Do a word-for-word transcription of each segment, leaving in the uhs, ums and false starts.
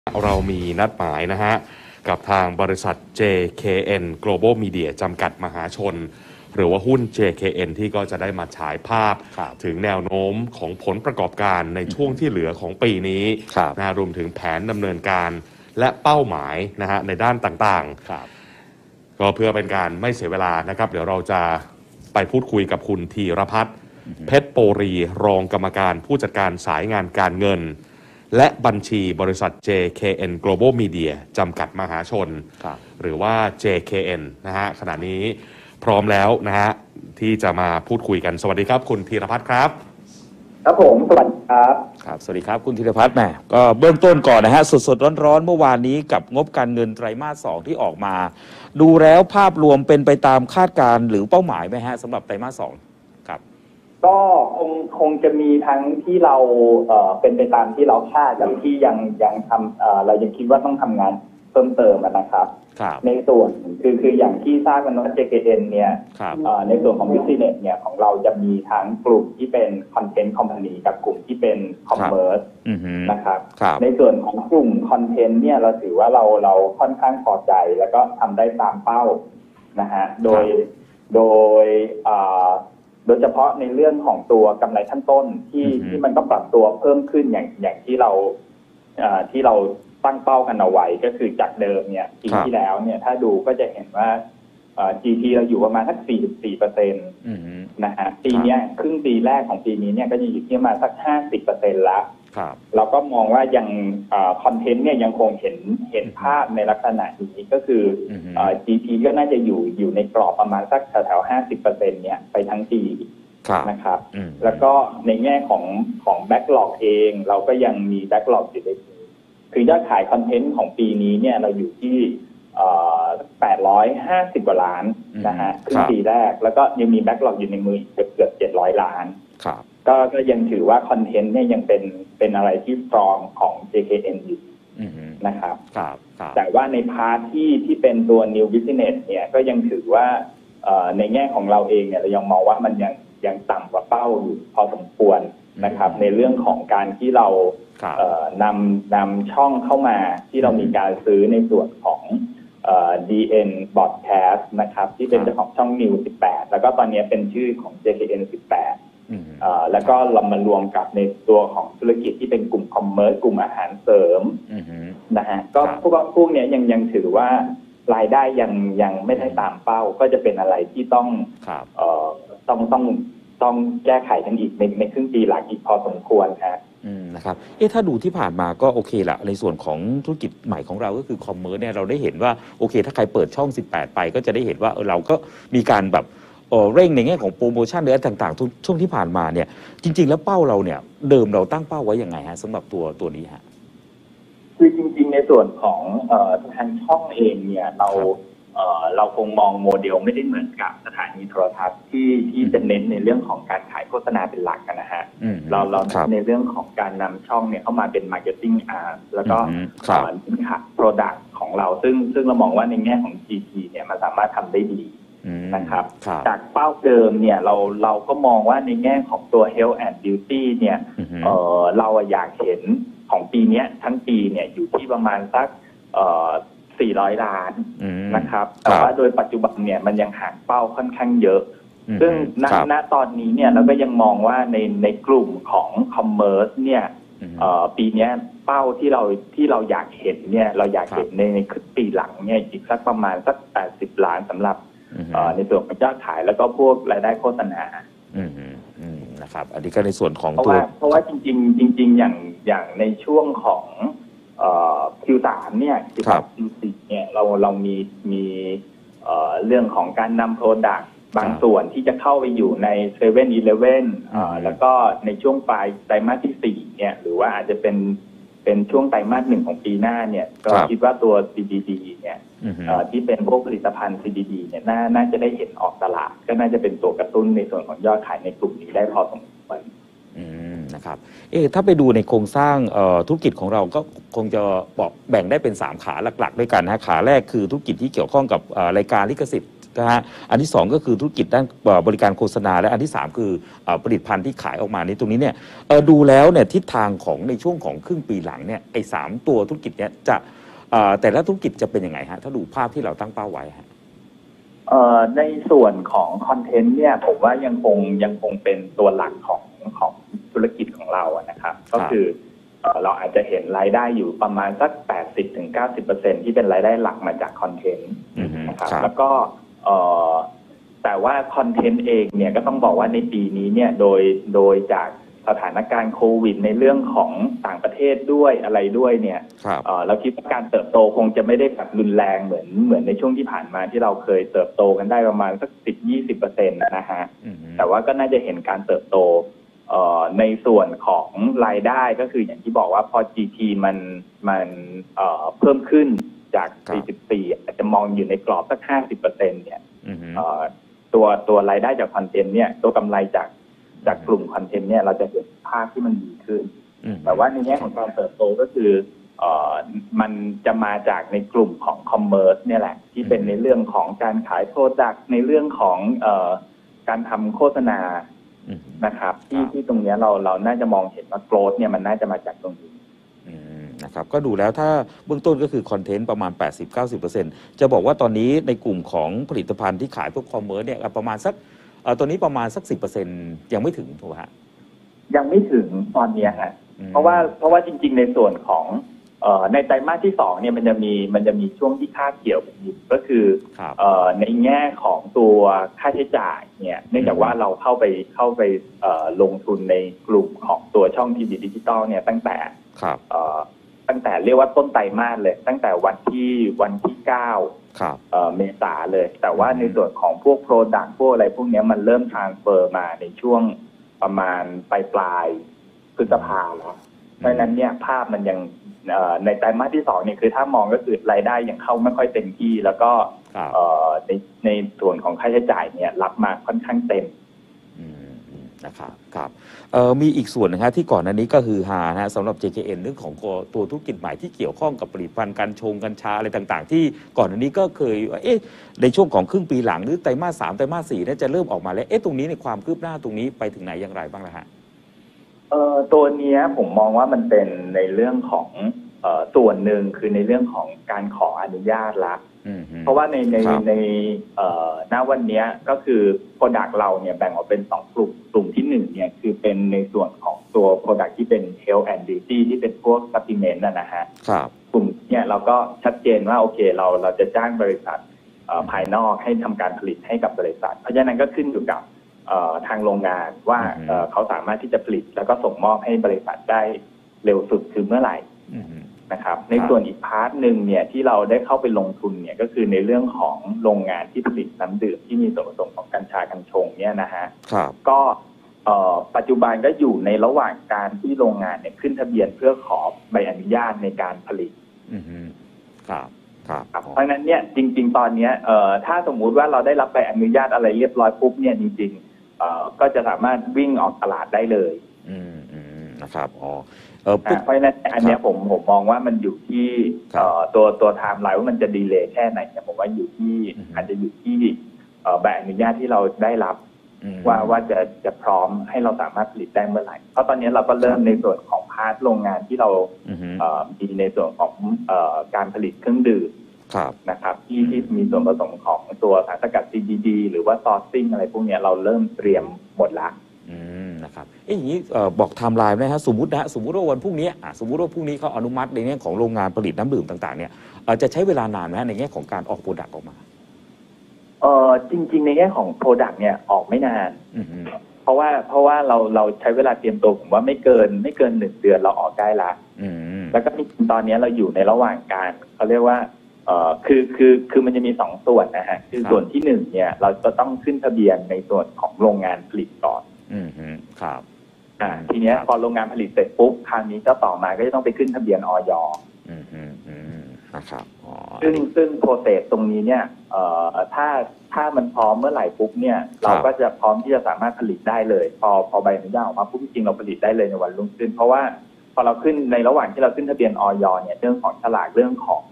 เรามีนัดหมายนะฮะกับทางบริษัท เจ เค เอ็น Global Media จำกัดมหาชนหรือว่าหุ้น เจ เค เอ็น ที่ก็จะได้มาฉายภาพถึงแนวโน้มของผลประกอบการในช่วงที่เหลือของปีนี้นะรวมถึงแผนดำเนินการและเป้าหมายนะฮะในด้านต่างๆก็เพื่อเป็นการไม่เสียเวลานะครับเดี๋ยวเราจะไปพูดคุยกับคุณธีรพัฒน์เพชรโปรีรองกรรมการผู้จัดการสายงานการเงินและบัญชีบริษัท เจ เค เอ็น Global Media จำกัดมหาชนหรือว่า เจ เค เอ็น นะฮะขณะนี้พร้อมแล้วนะฮะที่จะมาพูดคุยกันสวัสดีครับคุณธีรพัฒน์ครับครับผมสวัสดีครับครับสวัสดีครับคุณธีรพัฒน์แม่ก็เบื้องต้นก่อนนะฮะสดๆร้อนๆเมื่อวานนี้กับงบการเงินไตรมาสสองที่ออกมาดูแล้วภาพรวมเป็นไปตามคาดการณ์หรือเป้าหมายไหมฮะสำหรับไตรมาสสองครับก็คงคงจะมีทั้งที่เราเอ่อเป็นไปตามที่เราคาดกับที่ยังยังทำเอ่อเรายังคิดว่าต้องทำงานเพิ่มเติมนะครับในส่วนคือคืออย่างที่ทราบกันว่า เจ เค เอ็น เนี่ยในส่วนของ Business เนี่ยของเราจะมีทั้งกลุ่มที่เป็น Content Company กับกลุ่มที่เป็น Commerce นะครับในส่วนของกลุ่ม Content เนี่ยเราถือว่าเราเราค่อนข้างพอใจแล้วก็ทำได้ตามเป้านะฮะโดยโดยโดยเฉพาะในเรื่องของตัวกำไรขั้นต้นที่ที่มันก็ปรับตัวเพิ่มขึ้นอย่างอย่างที่เราที่เราตั้งเป้ากันเอาไว้ก็คือจากเดิมเนี่ยปีที่แล้วเนี่ยถ้าดูก็จะเห็นว่า จี ที เราอยู่ประมาณสัก สี่สิบสี่เปอร์เซ็นต์ นะฮะปีนี้ครึ่งปีแรกของปีนี้เนี่ยก็จะอยู่ที่ประมาณสัก ห้าสิบเปอร์เซ็นต์ แล้วเราก็มองว่ายังคอนเทนต์เนี่ยยังคงเห็นเห็นภาพในลักษณะนี้ก็คือ จี ที ก็น่าจะอยู่อยู่ในกรอบประมาณสักแถวๆ ห้าสิบเปอร์เซ็นต์ เนี่ยไปทั้งปีนะครับแล้วก็ในแง่ของของแบ็กหลอกเองเราก็ยังมีแบ็กหลอกอยู่ในคือยอดขายคอนเทนต์ของปีนี้เนี่ยเราอยู่ที่แปดร้อยห้าสิบกว่าล้านนะฮะครึ่งปีแรกแล้วก็ยังมีแบ็กหลอกอยู่ในมือเกือบเกือบเจ็ดร้อยล้านก็ก็ยังถือว่าคอนเทนต์เนี่ยยังเป็นเป็นอะไรที่สตรองของ เจ เค เอ็น อยู่นะครับแต่ว่าในพาร์ทที่ที่เป็นตัว New Business เนี่ยก็ยังถือว่าในแง่ของเราเองเนี่ยเรายังมองว่ามันยังยังต่ำกว่าเป้าอยู่พอสมควรนะครับในเรื่องของการที่เรานำนำช่องเข้ามาที่เรามีการซื้อในส่วนของดี เอ็น Broadcast นะครับที่เป็นเจ้าของช่อง New สิบแปดแล้วก็ตอนนี้เป็นชื่อของ เจ เค เอ็น สิบแปดแล้วก็เรามารวมกับในตัวของธุรกิจที่เป็นกลุ่มคอมเมอร์สกลุ่มอาหารเสริมนะฮะก็พวกพวกนี้ยังยังถือว่ารายได้ยังยังไม่ได้ตามเป้าก็จะเป็นอะไรที่ต้องต้องต้องต้องแก้ไขกันอีกในในครึ่งปีหลังอีกพอสมควรครับอืมนะครับเอ๊ะถ้าดูที่ผ่านมาก็โอเคละในส่วนของธุรกิจใหม่ของเราก็คือคอมเมอร์เนี่ยเราได้เห็นว่าโอเคถ้าใครเปิดช่องสิบแปดไปก็จะได้เห็นว่าเออเราก็มีการแบบเออเร่งในแง่ของโปรโมชั่นหรืออะไรต่างๆทุกช่วงที่ผ่านมาเนี่ยจริงๆแล้วเป้าเราเนี่ยเดิมเราตั้งเป้าไว้ยังไงฮะสำหรับตัวตัวนี้ฮะคือจริงๆในส่วนของเอ่อทางช่องเองเนี่ยเราเอ่อเราคงมองโมเดลไม่ได้เหมือนกับสถานีโทรทัศน์ที่ที่จะเน้นในเรื่องของการขายโฆษณาเป็นหลักกันนะฮะเราเราเน้นในเรื่องของการนำช่องเนี่ยเข้ามาเป็นมาร์เก็ตติ้งอ่าแล้วก็ขายโปรดักต์ของเราซึ่งซึ่งเรามองว่าในแง่ของ จี ที เนี่ยมันสามารถทำได้ดีนะครับจากเป้าเดิมเนี่ยเราเราก็มองว่าในแง่ของตัว Health and Beauty เนี่ยเอ่อเราอยากเห็นของปีนี้ทั้งปีเนี่ยอยู่ที่ประมาณสักเอ่อสี่ร้อยล้านนะครับแต่ว่าโดยปัจจุบันเนี่ยมันยังห่างเป้าค่อนข้างเยอะซึ่งณณตอนนี้เนี่ยเราก็ยังมองว่าในในกลุ่มของคอมเมอร์สเนี่ยปีนี้เป้าที่เราที่เราอยากเห็นเนี่ยเราอยากเห็นในในครึ่งปีหลังเนี่ยอีกสักประมาณสักแปดสิบล้านสำหรับในส่วนของยอดขายแล้วก็พวกรายได้โฆษณานะครับอันนี้ก็ในส่วนของเพราะว่าเพราะว่าจริงๆจริงๆอย่างอย่างในช่วงของคิว สาม เนี่ย คิว สี่ เนี่ยเราเรามีมีเรื่องของการนำโปรดักต์บางส่วนที่จะเข้าไปอยู่ใน เซเว่น อีเลฟเว่น แล้วก็ในช่วงปลายไตรมาสที่สี่เนี่ยหรือว่าอาจจะเป็นเป็นช่วงไตรมาสหนึ่งของปีหน้าเนี่ยก็คิดว่าตัว ซี ดี ดี เนี่ยที่เป็นพวกผลิตภัณฑ์ ซี ดี ดี เนี่ยน่าน่าจะได้เห็นออกตลาดก็น่าจะเป็นตัวกระตุ้นในส่วนของยอดขายในกลุ่มนี้ได้พอสมควรนะครับเอ๊ะถ้าไปดูในโครงสร้างธุรกิจของเราก็คงจะบอกแบ่งได้เป็นสามขาหลักๆด้วยกันนะขาแรกคือธุรกิจที่เกี่ยวข้องกับรายการลิขสิทธิ์นะฮะอันที่สองก็คือธุรกิจด้านบริการโฆษณาและอันที่สามคือผลิตภัณฑ์ที่ขายออกมานี้ตรงนี้เนี่ยดูแล้วเนี่ยทิศทางของในช่วงของครึ่งปีหลังเนี่ยไอ้สามตัวธุรกิจเนี่ยจะแต่ละธุรกิจจะเป็นยังไงฮะถ้าดูภาพที่เราตั้งเป้าไว้ฮะในส่วนของคอนเทนต์เนี่ยผมว่ายังคงยังคงเป็นตัวหลักของของธุรกิจของเราอะนะครับก็คือเราอาจจะเห็นรายได้อยู่ประมาณสัก แปดสิบถึงเก้าสิบเปอร์เซ็นต์ ที่เป็นรายได้หลักมาจากคอนเทนต์นะครับแล้วก็แต่ว่าคอนเทนต์เองเนี่ยก็ต้องบอกว่าในปีนี้เนี่ยโดยโดยจากสถานการณ์โควิดในเรื่องของต่างประเทศด้วยอะไรด้วยเนี่ยเราคิดว่าการเติบโตคงจะไม่ได้แบบรุนแรงเหมือนเหมือนในช่วงที่ผ่านมาที่เราเคยเติบโตกันได้ประมาณสัก สิบถึงยี่สิบเปอร์เซ็นต์ นะฮะแต่ว่าก็น่าจะเห็นการเติบโตในส่วนของรายได้ก็คืออย่างที่บอกว่าพอ จี ที มันมันเพิ่มขึ้นจากสี่สิบสี่อาจจะมองอยู่ในกรอบสัก ห้าสิบเปอร์เซ็นต์ เนี่ยตัวตัวรายได้จากคอนเทนต์เนี่ยตัวกำไรจากจากกลุ่มคอนเทนต์เนี่ยเราจะเห็นภาพที่มันดีขึ้นแต่ว่าในแง่ของการเติบโตก็คือเอ่อมันจะมาจากในกลุ่มของคอมเมอร์สเนี่ยแหละที่เป็นในเรื่องของการขายโปรดักต์ในเรื่องของเอ่อการทำโฆษณานะครับที่ที่ตรงนี้เราเราน่าจะมองเห็นว่าโกรธเนี่ยมันน่าจะมาจากตรงนี้นะครับก็ดูแล้วถ้าเบื้องต้นก็คือคอนเทนต์ประมาณ แปดสิบถึงเก้าสิบเปอร์เซ็นต์ จะบอกว่าตอนนี้ในกลุ่มของผลิตภัณฑ์ที่ขายพวกคอมเมอร์สเนี่ยประมาณสักเอ่อตัวนี้ประมาณสัก สิบเปอร์เซ็นต์ ยังไม่ถึงถูกไหมฮะยังไม่ถึงตอนนี้ฮะเพราะว่าเพราะว่าจริงๆในส่วนของเอ่อในไตรมาสที่สองเนี่ยมันจะมีมันจะมีช่วงที่คาบเกี่ยวกันอยู่ก็คือเอ่อในแง่ของตัวค่าใช้จ่ายเนี่ยเนื่องจากว่าเราเข้าไปเข้าไปเอ่อลงทุนในกลุ่มของตัวช่องทีวีดิจิตอลเนี่ยตั้งแต่เอ่อตั้งแต่เรียกว่าต้นไตรมาสเลยตั้งแต่วันที่วันที่เก้าเมษาเลยแต่ว่าในส่วนของพวกโปรดักต์พวกอะไรพวกนี้มันเริ่มทรานสเฟอร์มาในช่วงประมาณปลายปลายพฤษภาแล้วเพราะฉะนั้นเนี่ยภาพมันยังในไตรมาสที่สองเนี่ยคือถ้ามองก็คือรายได้ยังเข้าไม่ค่อยเต็มที่แล้วก็ในในส่วนของค่าใช้จ่ายเนี่ยรับมาค่อนข้างเต็มนะครับครับมีอีกส่วนนะฮะที่ก่อนหน้านี้ก็คือฮานะสำหรับ เจ เค เอ็น เรื่องของตัวธุรกิจใหม่ที่เกี่ยวข้องกับผลิตภัณฑ์กัญชงกัญชาอะไรต่างๆที่ก่อนหน้านี้ก็เคยเอ๊ะในช่วงของครึ่งปีหลังหรือไตรมาสสามไตรมาสสี่เนี่ยจะเริ่มออกมาแล้วเอ๊ะตรงนี้ในความคืบหน้าตรงนี้ไปถึงไหนอย่างไรบ้างล่ะฮะเอ่อตัวนี้ผมมองว่ามันเป็นในเรื่องของเอ่อส่วนหนึ่งคือในเรื่องของการขออนุญาตละเพราะว่าในในในเอ่อณวันนี้ก็คือโปรดักต์เราเนี่ยแบ่งออกเป็นสองกลุ่มกลุ่มที่หนึ่งเนี่ยคือเป็นในส่วนของตัวโปรดักต์ที่เป็น health and beauty ที่เป็นพวก supplement นะฮะกลุ่มเนี่ยเราก็ชัดเจนว่าโอเคเราเราจะจ้างบริษัทภายนอกให้ทำการผลิตให้กับบริษัทเพราะฉะนั้นก็ขึ้นอยู่กับทางโรงงานว่าเขาสามารถที่จะผลิตแล้วก็ส่งมอบให้บริษัทได้เร็วสุดคือเมื่อไหร่นะครับในส่วนอีกพาร์ทหนึ่งเนี่ยที่เราได้เข้าไปลงทุนเนี่ยก็คือในเรื่องของโรงงานที่ผลิตน้ำดื่มที่มีส่วนผสมของกัญชากัญชงเนี่ยนะฮะก็ปัจจุบันก็อยู่ในระหว่างการที่โรงงานเนี่ยขึ้นทะเบียนเพื่อขอใบอนุญาตในการผลิตครับครับเพราะฉะนั้นเนี่ยจริงๆตอนนี้ถ้าสมมุติว่าเราได้รับใบอนุญาตอะไรเรียบร้อยปุ๊บเนี่ยจริงๆก็จะสามารถวิ่งออกตลาดได้เลยนะครับอ๋อเพราะฉะนั้นอันนี้ผมผมมองว่ามันอยู่ที่ตัวตัวไทม์ไลน์ว่ามันจะดีเลย์แค่ไหนเนี่ยผมว่าอยู่ที่อาจจะอยู่ที่ใบอนุญาตที่เราได้รับว่าว่าจะจะพร้อมให้เราสามารถผลิตได้เมื่อไหร่เพราะตอนนี้เราก็เริ่มในส่วนของพาร์ทโรงงานที่เรามีในส่วนของการผลิตเครื่องดื่มนะครับที่ที่มีส่วนผสมของตัวสารสกัด ซี บี ดี หรือว่าซอร์ซิ่งอะไรพวกนี้เราเริ่มเตรียมหมดละนะครับเอ๊ะอย่างนี้บอกไทม์ไลน์นะฮะสมมุตินะสมมุติว่าวันพรุ่งนี้สมมุติว่าพรุ่งนี้เขาอนุมัติในแง่ของโรงงานผลิตน้ำดื่มต่างๆเนี่ยจะใช้เวลานานไหมในแง่ของการออกโปรดักต์ออกมาเออจริงๆในแง่ของโปรดักต์เนี่ยออกไม่นานเพราะว่าเพราะว่าเราเราใช้เวลาเตรียมตัวผมว่าไม่เกินไม่เกินหนึ่งเดือนเราออกได้ละแล้วก็ตอนนี้เราอยู่ในระหว่างการเขาเรียกว่าเอ่อคือคือคือมันจะมีสองส่วนนะฮะคือส่วนที่หนึ่งเนี่ยเราจะต้องขึ้นทะเบียนในส่วนของโรงงานผลิตก่อนอืมครับอ่าทีนี้พอโรงงานผลิตเสร็จปุ๊บคราวนี้ก็ต่อมาก็จะต้องไปขึ้นทะเบียนอย. อืมอืมอืมนะครับอ๋อซึ่งซึ่งโปรเซสตรงนี้เนี่ยเอ่อถ้าถ้ามันพร้อมเมื่อไหร่ปุ๊บเนี่ยเราก็จะพร้อมที่จะสามารถผลิตได้เลยพอพอใบอนุญาตออกมาปุ๊บจริงเราผลิตได้เลยในวันรุ่งขึ้นเพราะว่าพอเราขึ้นในระหว่างที่เราขึ้นทะเบียนอย.เนี่ยเรื่องของฉลากเรื่องของ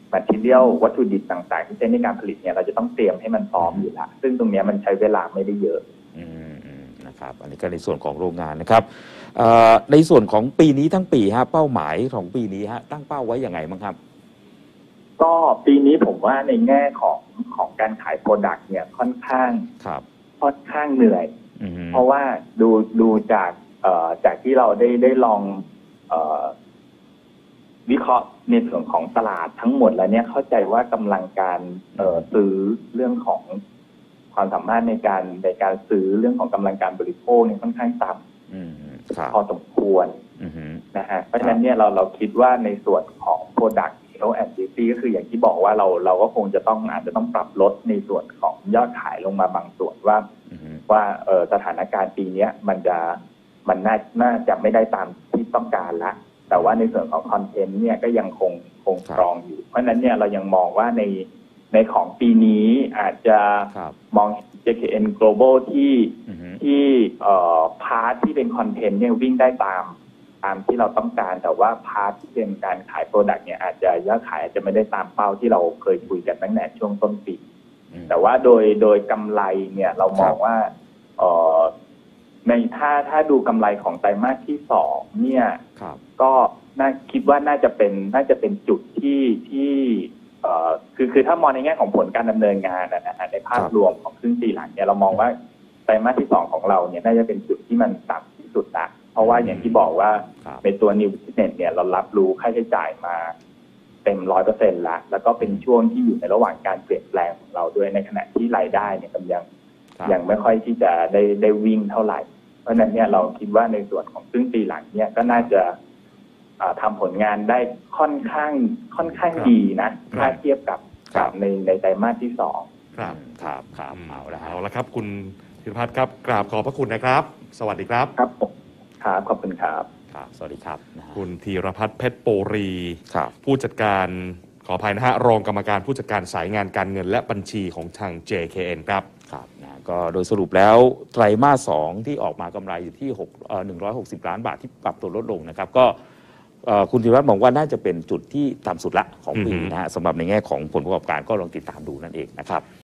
material วัตถุดิบต่างๆที่ใช้ในการผลิตเนี่ยเราจะต้องเตรียมให้มันพร้อมอยู่แล้วซึ่งตรงนี้มันใช้เวลาไม่ได้เยอะอืมนะครับอันนี้ก็ในส่วนของโรงงานนะครับในส่วนของปีนี้ทั้งปีฮะเป้าหมายของปีนี้ฮะตั้งเป้าไว้ยังไงบ้างครับก็ปีนี้ผมว่าในแง่ของของการขายโปรดักต์เนี่ยค่อนข้างครับค่อนข้างเหนื่อยเพราะว่าดูดูจากเอ่อจากที่เราได้ได้ลองเอ่อวิเคราะห์ในส่วนของตลาดทั้งหมดแล้วเนี่ยเข้าใจว่ากำลังการเอ่อซื้อเรื่องของความสามารถในการในการซื้อเรื่องของกำลังการบริโภคเนี่ยค่อนข้างต่ำพอสมควรนะฮะเพราะฉะนั้นเนี่ยเราเราคิดว่าในส่วนของ product health and safety ก็คืออย่างที่บอกว่าเราเราก็คงจะต้องอาจจะต้องปรับลดในส่วนของยอดขายลงมาบางส่วนว่าว่าเออสถานการณ์ปีนี้มันจะมันน่าน่าจะไม่ได้ตามที่ต้องการละแต่ว่าในส่วนของคอนเทนต์เนี่ยก็ยังคงคงสตรองอยู่เพราะฉะนั้นเนี่ยเรายังมองว่าในในของปีนี้อาจจะมอง เจ เค เอ็น Global ที่ที่เอ่อพาร์ทที่เป็นคอนเทนต์เนี่ยวิ่งได้ตามตามที่เราต้องการแต่ว่าพาร์ทที่เป็นการขายโปรดักต์เนี่ยอาจจะยอดขายอาจจะไม่ได้ตามเป้าที่เราเคยคุยกันตั้งแต่ช่วงต้นปีแต่ว่าโดยโดยกำไรเนี่ยเรามองว่าเอ่อในถ้าถ้าดูกำไรของไตรมาสที่สองเนี่ยก็น่าคิดว่าน่าจะเป็นน่าจะเป็นจุดที่ที่เอ่อคือคือถ้ามองในแง่ของผลการดำเนินงานนะฮะในภาพรวมของครึ่งปีหลังเนี่ยเรามองว่าไตรมาสที่สองของเราเนี่ยน่าจะเป็นจุดที่มันต่ำที่สุดละเพราะว่าอย่างที่บอกว่าในตัว New Business เนี่ยเรารับรู้ค่าใช้จ่ายมาเต็มร้อยเปอร์เซ็นต์ละแล้วก็เป็นช่วงที่อยู่ในระหว่างการเปลี่ยนแปลงของเราด้วยในขณะที่รายได้เนี่ยมันยังยังไม่ค่อยที่จะได้ได้วิ่งเท่าไหร่เพราะฉะนั้นเนี่ยเราคิดว่าในส่วนของครึ่งปีหลังเนี่ยก็น่าจะทำผลงานได้ค่อนข้างค่อนข้างดีนะถ้าเทียบกับกับในในไตรมาสที่สองครับครับครับเอาละเอาละครับคุณธีรพัฒน์ครับกราบขอบพระคุณนะครับสวัสดีครับครับครับขอบคุณครับครับสวัสดีครับคุณธีรพัฒน์เพชรโปรีผู้จัดการขออภัยนะฮะรองกรรมการผู้จัดการสายงานการเงินและบัญชีของทาง เจ เค เอ็น ครับครับนะก็โดยสรุปแล้วไตรมาสสองที่ออกมากำไรอยู่ที่หกเอ่อหนึ่งร้อยหกสิบล้านบาทที่ปรับตัวลดลงนะครับก็คุณธีรพัฒน์มองว่าน่าจะเป็นจุดที่ต่ำสุดละของปีนะฮะสำหรับในแง่ของผลประกอบการก็ลองติดตามดูนั่นเองนะครับ